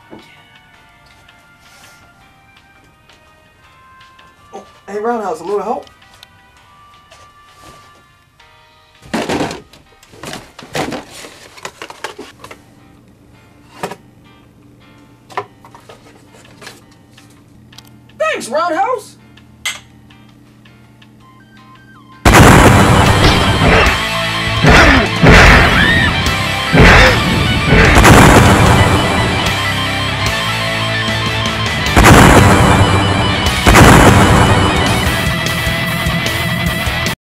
Oh, hey, Roundhouse, a little help? Thanks, Roundhouse!